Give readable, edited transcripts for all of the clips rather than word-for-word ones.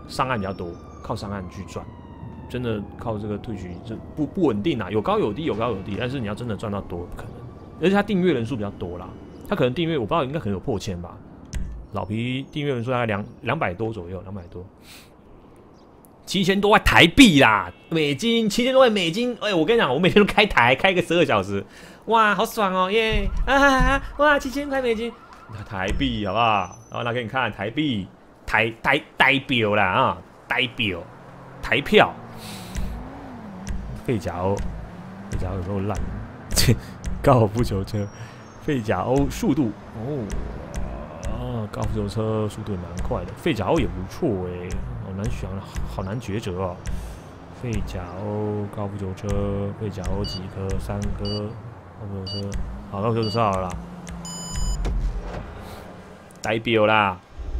上岸比较多，靠上岸去赚。真的靠这个退局就不稳定啊，有高有低，有高有低。但是你要真的赚到多，不可能。而且他订阅人数比较多啦，他可能订阅我不知道，应该可能有破千吧。老皮订阅人数大概200多左右，200多，7000多块台币啦，美金7000多块美金。哎，我跟你讲，我每天都开台，开个12小时，哇，好爽哦，耶！哇，7000块美金，台币好不好？然后拿给你看台币，台表啦啊，台表，台票。费甲欧，费甲欧有时候烂。高尔夫球车，费甲欧速度高尔夫球车速度也蛮快的，费甲欧也不错哎，好难选，好难抉择哦。费甲欧高尔夫球车，费甲欧几颗？3颗。高尔夫球车，好，高尔夫球车好了啦，代表啦。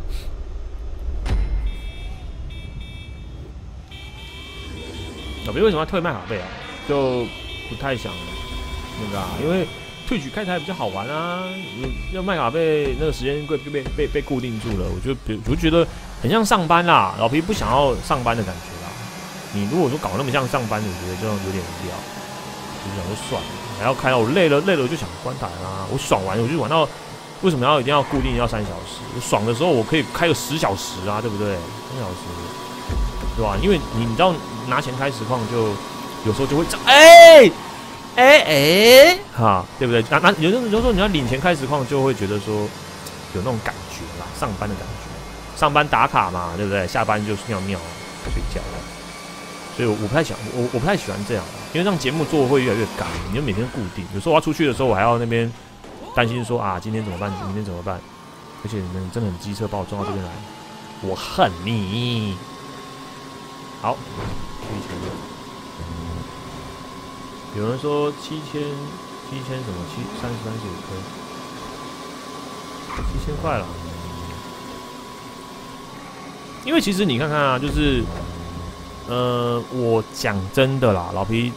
老皮为什么要退麦卡贝啊？就不太想那个啊，因为退局开台比较好玩啊。要麦卡贝那个时间被固定住了，我就觉得很像上班啦。老皮不想要上班的感觉啦。你如果说搞那么像上班，我觉得这样有点无聊。就想说算了，还要开到我累了我就想关台啦。我爽完我就玩到，为什么一定要固定要3小时？我爽的时候我可以开个10小时啊，对不对？3小时，对吧？因为你知道拿钱开实况就有时候就会哈，对不对？有时候你要领钱开实况，就会觉得说有那种感觉啦，上班的感觉，上班打卡嘛，对不对？下班就尿尿睡觉了。所以我不太想，我不太喜欢这样，因为让节目做会越来越赶，你就每天固定。有时候我要出去的时候，我还要那边担心说啊，今天怎么办？明天怎么办？而且你们真的很机车，把我撞到这边来，我恨你。好，有人说7000什么35颗，7000块了。因为其实你看看啊，就是我讲真的啦，老皮，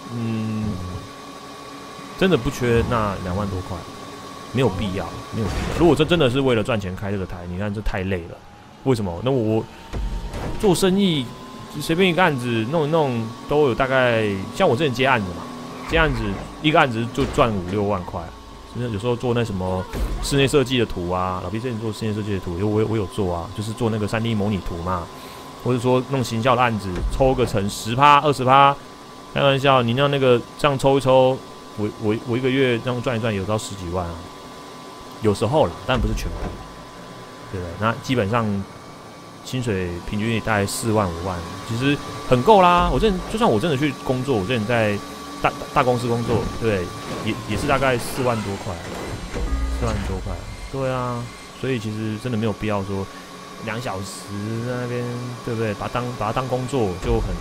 真的不缺那2万多块，没有必要。如果这真的是为了赚钱开这个台，你看这太累了。为什么？那我做生意，随便一个案子弄一弄，都有大概像我之前接案子嘛，接案子一个案子就赚5、6万块。有时候做那什么室内设计的图啊，老皮之前做室内设计的图，我有做啊，就是做那个3D 模拟图嘛。或者说弄行销的案子，抽个成10%、20%，开玩笑，你让那个这样抽一抽，我一个月这样赚一赚，有到10几万啊，有时候啦，但不是全部，对不对？那基本上薪水平均也大概4万、5万，其实很够啦。就算我真的去工作，我之前在大公司工作，对，也是大概4万多块，4万多块，对啊，所以其实真的没有必要说。2小时那边，对不对？把它当工作就很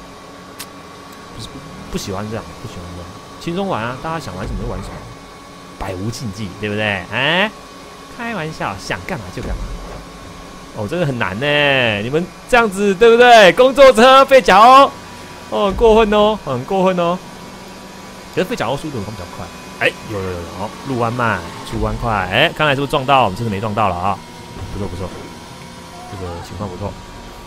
不喜欢这样，不喜欢这样，轻松玩啊！大家想玩什么就玩什么，百无禁忌，对不对？哎，开玩笑，想干嘛就干嘛。哦，真的很难呢，你们这样子对不对？工作车费角哦，很过分哦，很过分哦。可是费角哦速度比较快，哎，有，入弯慢，出弯快，哎，看来是不是撞到？我们这次没撞到了啊，不错。这个情况不错。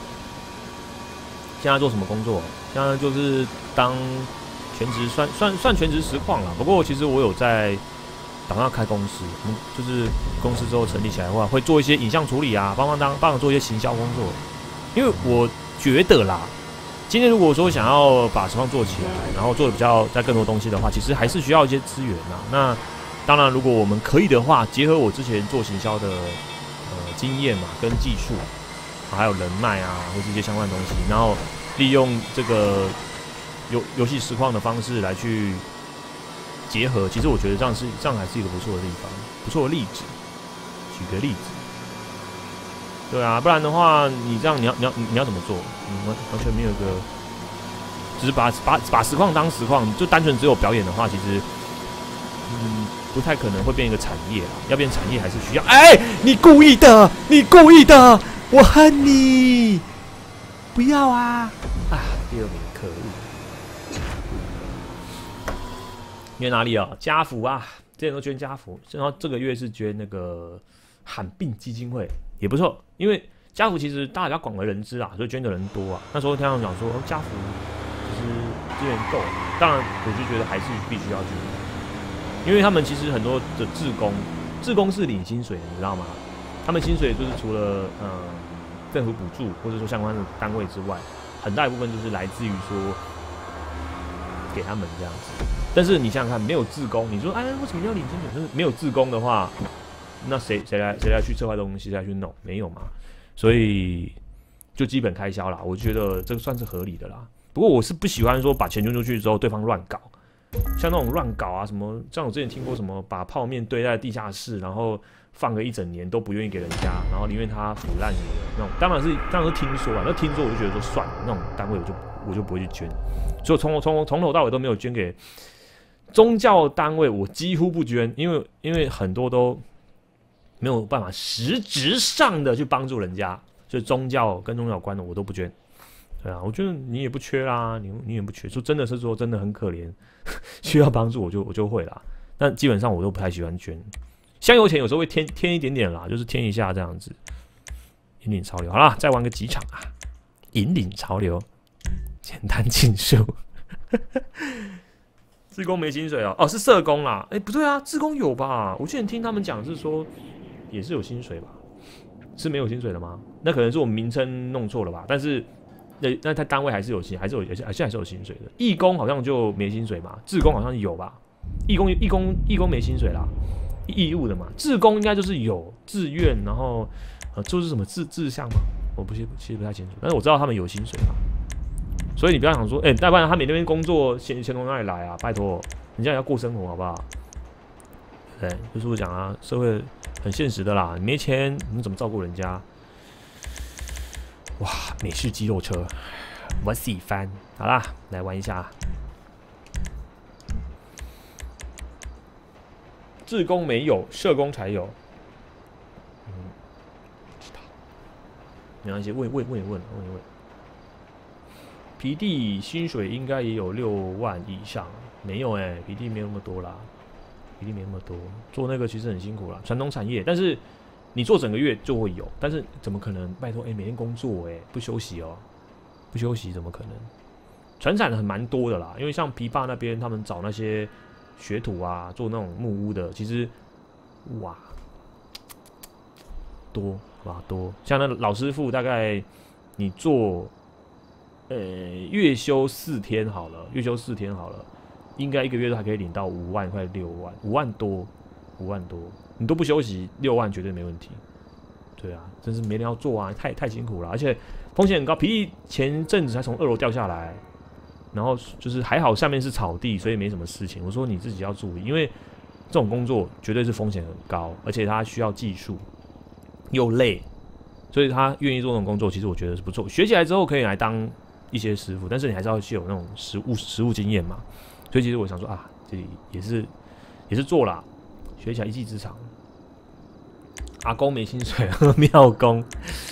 现在做什么工作？现在就是当全职，算全职实况啦。不过其实我有在打算开公司，就是公司之后成立起来的话，会做一些影像处理啊，帮忙做一些行销工作。因为我觉得啦，今天如果说想要把实况做起来，然后做的比较在更多东西的话，其实还是需要一些资源啦。那当然，如果我们可以的话，结合我之前做行销的经验嘛，跟技术，还有人脉啊，或是一些相关的东西，然后利用这个游戏实况的方式来去结合，其实我觉得这样还是一个不错的地方，不错的例子。举个例子，对啊，不然的话，你这样你要怎么做？完全没有一个，只是把实况当实况，就单纯只有表演的话，其实不太可能会变一个产业啦。要变产业还是需要，你故意的，我恨你，不要啊！第2名，可恶。捐哪里啊？家福啊，之前都捐家福，然后这个月是捐那个罕病基金会，也不错。因为家福其实大家广为人知啊，所以捐的人多啊。那时候听他们讲说，家福其实资源够，当然我就觉得还是必须要捐，因为他们其实很多的志工是领薪水的，你知道吗？他们薪水就是除了政府补助或者说相关的单位之外，很大一部分就是来自于说给他们这样子。但是你想想看，没有志工，你说哎为什么要领薪水？就是没有志工的话，那谁来去策划东西，谁来去弄？没有嘛。所以就基本开销啦，我觉得这个算是合理的啦。不过我是不喜欢说把钱捐出去之后，对方乱搞，像那种乱搞啊什么，像我之前听过什么把泡面堆在地下室，然后放个1整年都不愿意给人家，然后宁愿它腐烂什么的那种，当然是听说啊，那听说我就觉得说算了，那种单位我就不会去捐，所以从头到尾都没有捐给宗教单位，我几乎不捐，因为很多都没有办法实质上的去帮助人家，所以宗教跟宗教有关的我都不捐。对啊，我觉得你也不缺啦，你也不缺，说真的是说真的很可怜，需要帮助我就会啦。但基本上我都不太喜欢捐。香油钱有时候会添一点点啦，就是添一下这样子。引领潮流，好啦，再玩个几场啊！引领潮流，简单竞速。志工没薪水哦，是社工啦。不对啊，志工有吧？我之前听他们讲是说也是有薪水吧？是没有薪水的吗？那可能是我们名称弄错了吧？但是那他单位还是有薪，还是有薪水的。义工好像就没薪水嘛，志工好像有吧？义工没薪水啦，义务的嘛。志工应该就是有自愿，然后就是什么志向嘛，我其实不太清楚，但是我知道他们有薪水嘛。所以你不要想说，要不然他每天工作钱从哪里来啊？拜托，人家也要过生活好不好？对，就是我讲啊，社会很现实的啦，你没钱你怎么照顾人家？哇，美式肌肉车，我喜欢。好啦，来玩一下。志工没有，社工才有。不知道，没关系，问一问。皮弟薪水应该也有6万以上，没有皮弟没有那么多啦，皮弟没那么多，做那个其实很辛苦啦，传统产业，但是你做整个月就会有，但是怎么可能？拜托，每天工作不休息哦，不休息怎么可能？传产很蛮多的啦，因为像琵琶那边他们找那些学徒啊，做那种木屋的，其实哇多好吧多，像那老师傅大概你做。月休4天好了，应该1个月都还可以领到5万快6万，5万多，你都不休息，6万绝对没问题。对啊，真是没人要做啊，太辛苦了，而且风险很高。皮弟前阵子才从2楼掉下来，然后就是还好下面是草地，所以没什么事情。我说你自己要注意，因为这种工作绝对是风险很高，而且它需要技术，又累，所以他愿意做这种工作，其实我觉得是不错。学起来之后可以来当一些师傅，但是你还是要去有那种实务经验嘛。所以其实我想说啊，这也是做啦，学起来一技之长。阿公没薪水，庙公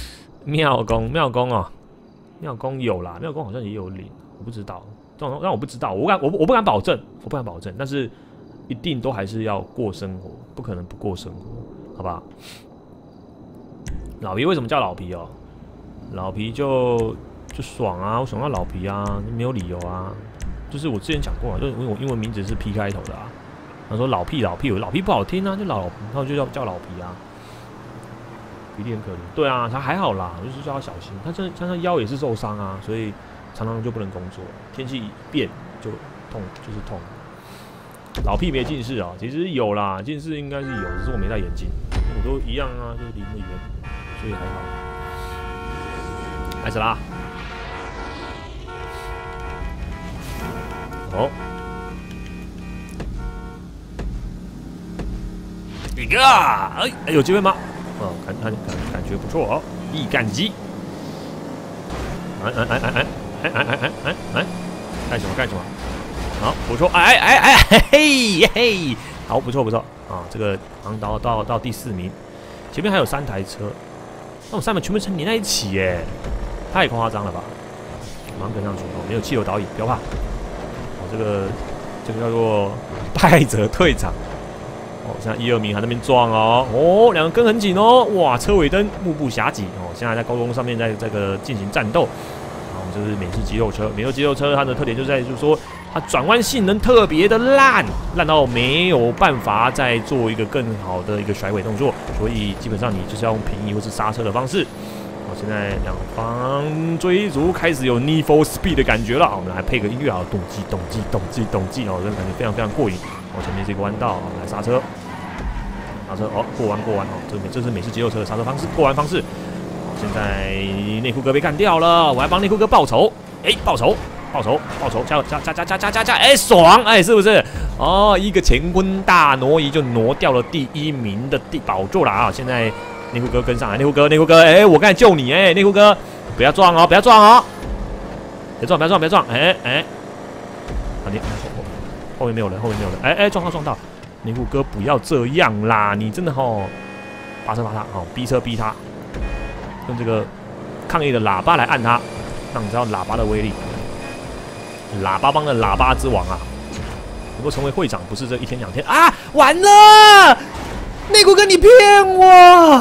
哦，庙公有啦，庙公好像也有领，我不知道，但我不知道，我不敢保证，但是一定都还是要过生活，不可能不过生活，好不好？老皮为什么叫老皮哦？老皮就爽啊！我爽到老皮啊，没有理由啊。就是我之前讲过啊，就是因为我英文名字是 P 开头的啊。他说老屁，我老屁不好听啊，就然后就叫老皮啊。皮弟很可怜，对啊，他还好啦，就是叫他小心。他腰也是受伤啊，所以常常就不能工作。天气一变就痛，就是痛。老屁没近视啊，其实有啦，近视应该是有，只是我没戴眼镜，我都一样啊，就是离那么远，所以还好。开始啦！哦，一个，有机会吗？哦，感觉不错哦，一干机。干什么？好，不错，嘿，好，不错啊，这个好像到第4名，前面还有3台车，那我3台全部连在一起耶，太夸张了吧？马上跟上去哦，没有汽油导引，不要怕。哦，这个叫做败者退场。 哦，现在1、2名还在那边撞哦，哦，两个跟很紧哦，哇，车尾灯目不暇给哦，现在在高空上面在这个进行战斗。然后就是美式肌肉车，美式肌肉车它的特点就在于就是说它转弯性能特别的烂到没有办法再做一个更好的一个甩尾动作，所以基本上你就是要用平移或是刹车的方式。好，现在两方追逐开始有 Need for Speed 的感觉了，我们来配个音乐啊，动机哦，这个感觉非常非常过瘾。哦，前面是一个弯道，我们来刹车，哦，过弯哦，这是美式肌肉车的刹车方式，过弯方式。现在内裤哥被干掉了，我还帮内裤哥报仇，报仇，加，爽，是不是？哦，一个乾坤大挪移就挪掉了第1名的宝座了啊！现在内裤哥跟上来，内裤哥，我刚才救你，内裤哥，不要撞哦，别撞，好，你后面没有人，撞到，内裤哥不要这样啦，你真的扒车扒他，逼车逼他。用这个抗议的喇叭来按它，让你知道喇叭的威力。喇叭帮的喇叭之王啊，能够成为会长不是这1天2天啊！完了，内裤哥你骗我！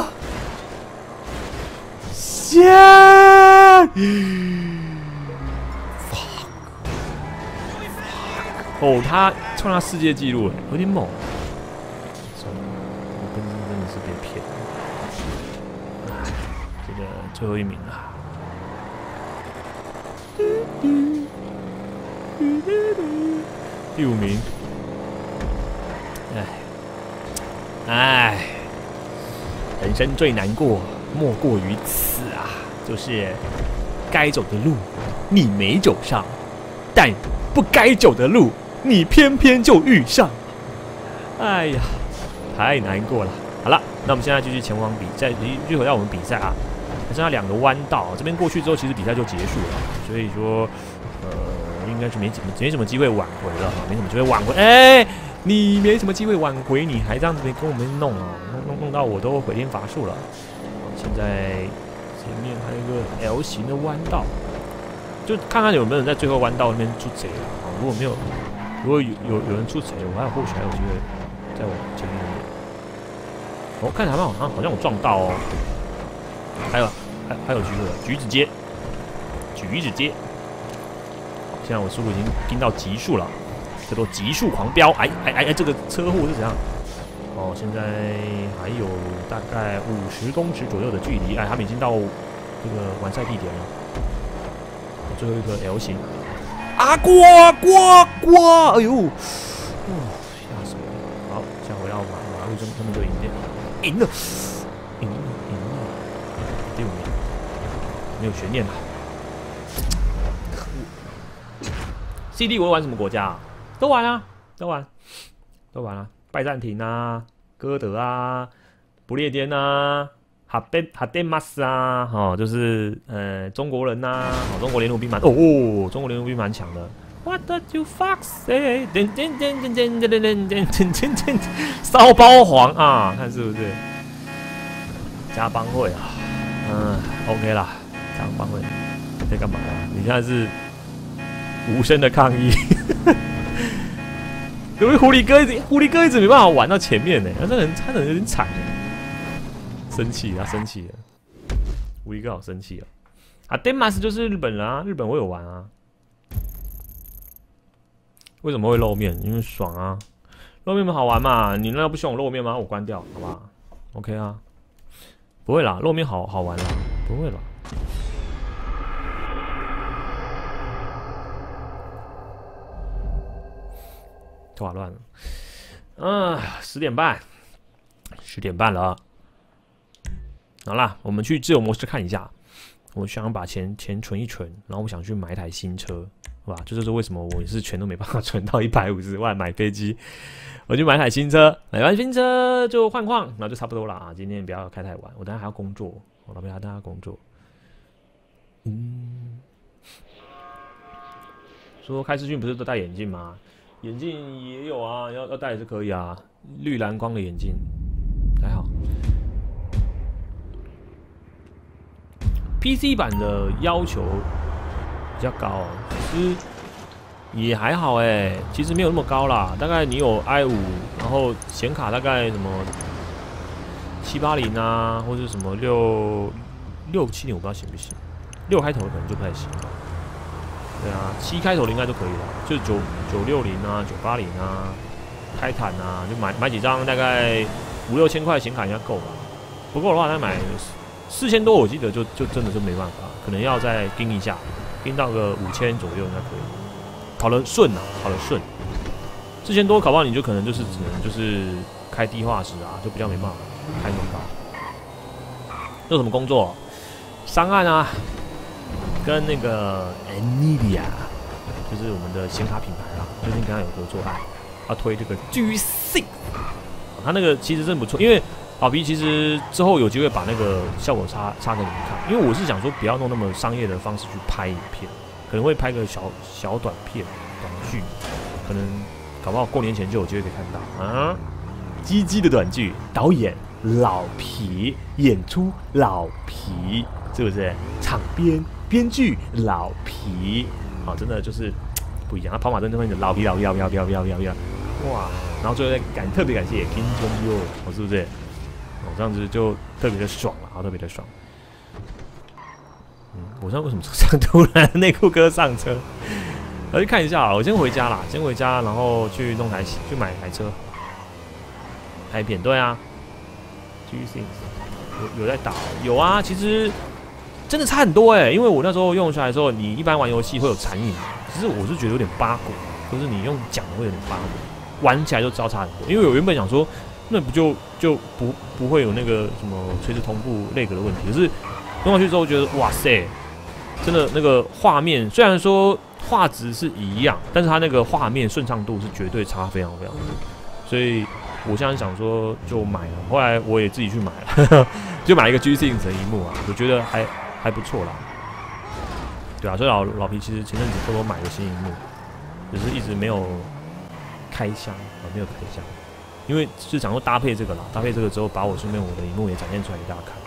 哦，他创下世界纪录了，有点猛。算了，我真的是被骗。最后1名了，第5名，人生最难过莫过于此啊，就是该走的路你没走上，但不该走的路你偏偏就遇上，哎呀，太难过了。好了，那我们现在继续前往比赛，继续回到我们比赛啊。剩下2个弯道，这边过去之后，其实比赛就结束了，所以说，应该是没什么机会挽回了，没什么机会挽回。你没什么机会挽回，你还这样子跟我们弄啊，弄到我都毁天乏术了。现在前面还有一个 L 型的弯道，就看看有没有人在最后弯道那边出贼了啊。如果有人出贼，我或许还有机会在我前面。我看台上好像有撞到哦。还有机会，橘子街。现在我似乎已经盯到极速了，叫做极速狂飙。这个车祸是怎样？哦，现在还有大概50公尺左右的距离，他们已经到这个完赛地点了。最后一颗 L 型，过，哎呦，吓死我了！好，现在回到马路上面就赢了。第5名，没有悬念了。CD 我玩什么国家啊？都玩啊，都玩啊。拜占庭啊，哥德啊，不列颠啊，哈德马斯啊，就是中国人呐，中国联络兵蛮中国联络兵蛮强的。What did you fuck say？ 骚包黄啊，看是不是？加帮会啊。OK 啦，这样帮会在干嘛啦？你现在是无声的抗议，因为狐狸哥一直没办法玩到前面呢，他的人有点惨生气了，狐狸哥好生气啊！Denmas 就是日本人啊，日本我有玩啊。为什么会露面？因为爽啊，露面好玩嘛。你难道不希望我露面吗？我关掉，好不好 ？OK 啊。不会啦，露面好玩啦，不会啦。头发乱了，10点半了。好啦，我们去自由模式看一下。我想把钱存一存，然后我想去买一台新车，好吧？这就是为什么我是钱都没办法存到150万买飞机。我去买台新车，买完新车就换矿，然后就差不多了啊。今天不要开太晚，我等下还要工作，我老婆还等下工作。说开视讯不是都戴眼镜吗？眼镜也有啊，要戴也是可以啊，绿蓝光的眼镜还好。PC 版的要求比较高啊，其实也还好哎，其实没有那么高啦，大概你有 i5，然后显卡大概什么780啊，或者什么670，我不知道行不行，6开头的可能就不太行。对啊，7开头的应该都可以了，就960啊、980啊、泰坦啊，就买几张大概5、6千块显卡应该够吧。不够的话，再买4000多，我记得就真的就没办法，可能要再盯一下，盯到个5000左右应该可以。跑得顺啊，跑得顺。4000多，搞不好你就可能就是只能就是开低画质啊，就比较没办法开那么高。做什么工作？上岸啊，跟那个 NVIDIA， 就是我们的显卡品牌啦，最近跟他有合作案，要推这个 G6，他那个其实真不错，因为老皮其实之后有机会把那个效果插给你们看，因为我是想说不要弄那么商业的方式去拍影片。可能会拍个小短片、短剧，可能搞不好过年前就有机会可以看到啊。鸡的短剧，导演老皮，演出老皮，是不是？场编剧老皮，啊，真的就是不一样。他跑马灯这边的老皮，哇！然后最后再特别感谢金钟优，哦，是不是？哦，这样子就特别的爽了，好，特别的爽。我知道为什么车上突然内裤哥上车，我去看一下啊。我先回家啦，然后去买台车，拍片。对啊 ，G6 有在打，有啊。其实真的差很多因为我那时候用出来的时候，你一般玩游戏会有残影，其实我是觉得有点八股，就是你用讲的会有点八股，玩起来就知道差很多。因为我原本想说，那不就不会有那个什么垂直同步类格的问题，可是用上去之后觉得哇塞。真的那个画面，虽然说画质是一样，但是它那个画面顺畅度是绝对差非常多。所以我现在想说就买了，后来我也自己去买了，就买一个 G6 的萤幕啊，我觉得还不错啦。对啊，所以老皮其实前阵子偷偷买了新萤幕，只是一直没有开箱没有开箱，因为是想说搭配这个啦，搭配这个之后，把我顺便我的萤幕也展现出来给大家看。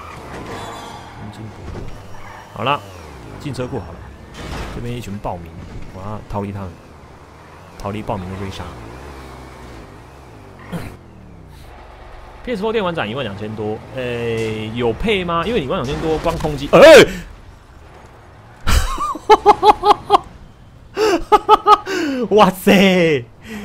好啦。进车库好了，这边一群暴民，我要逃离他们，逃离暴民的追杀。PS4 电玩展12000多，有配吗？因为12000多光空机，哇塞！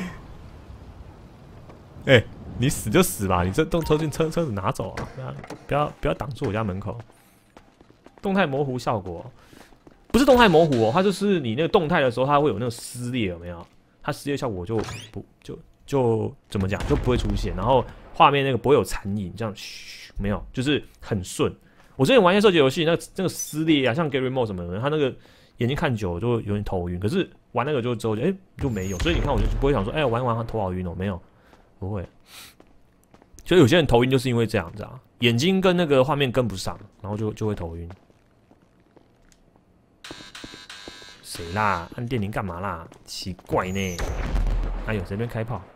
你死就死吧，你这车子拿走啊！不要挡住我家门口。动态模糊效果。不是动态模糊哦，它就是你那个动态的时候，它会有那个撕裂，有没有？它撕裂效果就怎么讲就不会出现，然后画面那个不会有残影，这样没有，就是很顺。我之前玩一些射击游戏，那个撕裂啊，像 Gary Mo 什么的，他那个眼睛看久了就有点头晕，可是玩那个之后就没有，所以你看我就不会想说玩一玩头好晕哦，没有，不会。所以有些人头晕就是因为这样子啊，眼睛跟那个画面跟不上，然后就会头晕。谁啦？按电铃干嘛啦？奇怪呢！哎呦，这边开炮，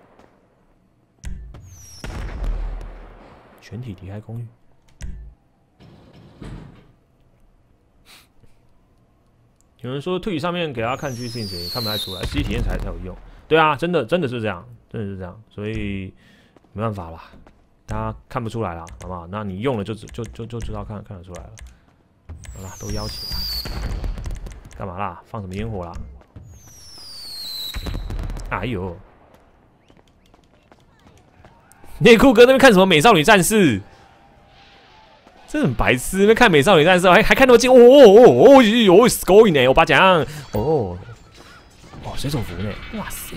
全体离开公寓。有人说推语上面给大家看剧情谁看不太出来，实际体验才有用。对啊，真的是这样，所以没办法啦，大家看不出来啦，好不好？那你用了就知道看得出来了。好啦，都邀请啦。干嘛啦？放什么烟火啦？哎呦！内裤哥那边看什么《美少女战士》？这很白痴，那边看《美少女战士》还看那么近，Scoring 呢？我把奖水手服呢？哇塞！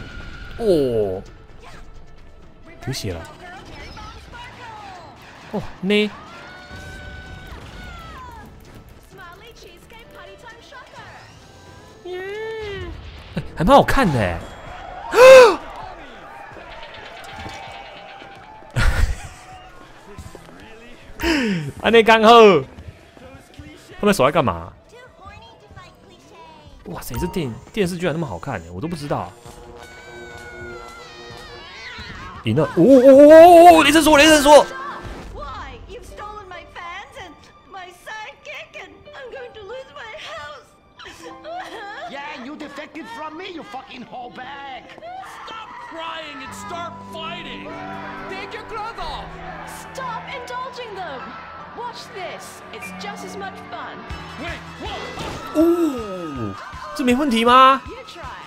流血了！呢？还蛮好看的安内刚好，后面手在干嘛？哇塞，这电视居然那么好看我都不知道。赢了！雷神说！ defected from me, you fucking holeback. Stop crying and start fighting. Take your clothes off. Stop indulging them. Watch this. It's just as much fun. Wait, whoa. 哦，这没问题吗？ You try.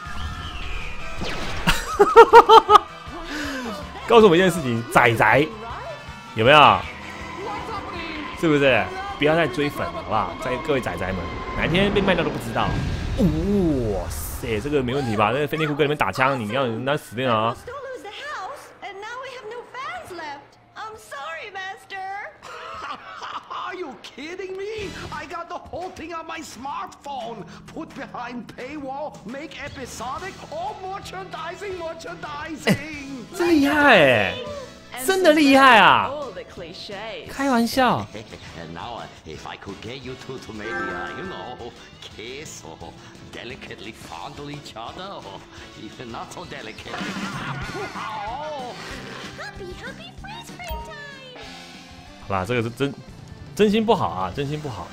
告诉我们一件事情，仔仔有没有？ What's happening? 是不是？不要再追粉了，好不好？在各位仔仔们，哪天被卖掉都不知道。哇塞，这个没问题吧？那个飞内裤跟里面打枪，你要人家死定了啊！ Don't lose the house, and now we have no fans left. I'm sorry, Master. Are you kidding me? I got the whole thing on my smartphone. Put behind paywall, make episodic, all merchandising. 真厉害哎！ 真的厉害啊！ All the cliches. 开玩笑。 And now, if I could get you two to maybe, kiss or delicately fondle each other, or even not so delicately. Happy fresh spring time. 好啦，这个是真心不好啊，真心不好。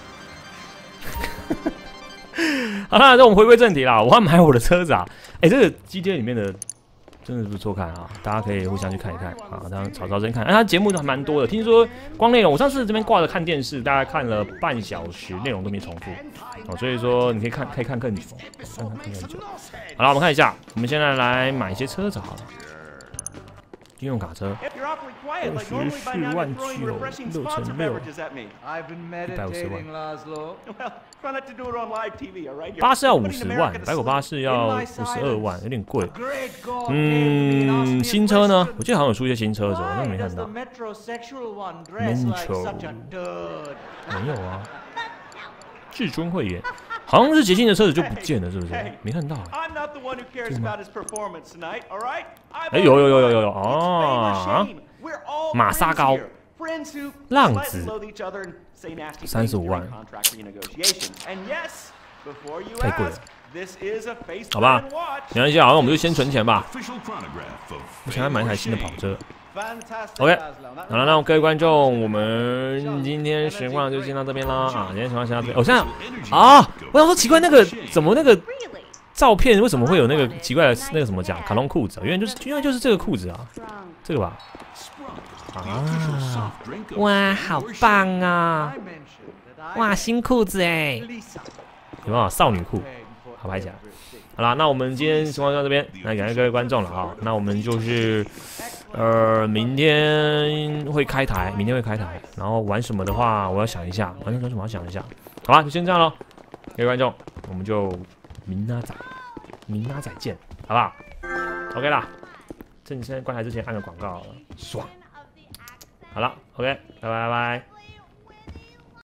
好啦，那我们回归正题啦。我要买我的车子啊！哎，这个 GTA 里面的真的不错看啊，大家可以互相去看一看啊。大家找真看，它节目都还蛮多的。听说光内容，我上次这边挂着看电视，大概看了半小时，内容都没重复哦。所以说你可以看更久，看更久。好了，我们看一下，我们现在来买一些车子好了。军用卡车，24万9 6乘6，150万。巴士要50万，白狗巴士要52万，有点贵。新车呢？我记得好像有出一些新车子，我都没看到。Metro 没有啊。至尊会员，好像是捷信的车子就不见了，是不是？没看到。哎，有哦！马沙高，浪子，35万，太贵了。好吧，没关系，好，那我们就先存钱吧。我想要买一台新的跑车。OK， 好了，那各位观众，我们今天实况就先到这边啦啊！今天实况先到这边。我现在啊，我想说奇怪，那个怎么那个照片为什么会有那个奇怪的那个什么讲卡通裤子啊？原来就是这个裤子啊，这个吧？啊，哇，好棒啊！哇，新裤子哎，有没有少女裤？好拍起来。好啦，那我们今天实况就到这边，那感谢各位观众了啊！那我们就是明天会开台，然后玩什么的话，我要想一下，玩什么我要想一下。好吧，就先这样咯，各位观众，我们就明仔见，好不好 ？OK 啦，趁你现在关台之前按个广告好了，爽。好了 ，OK， 拜拜。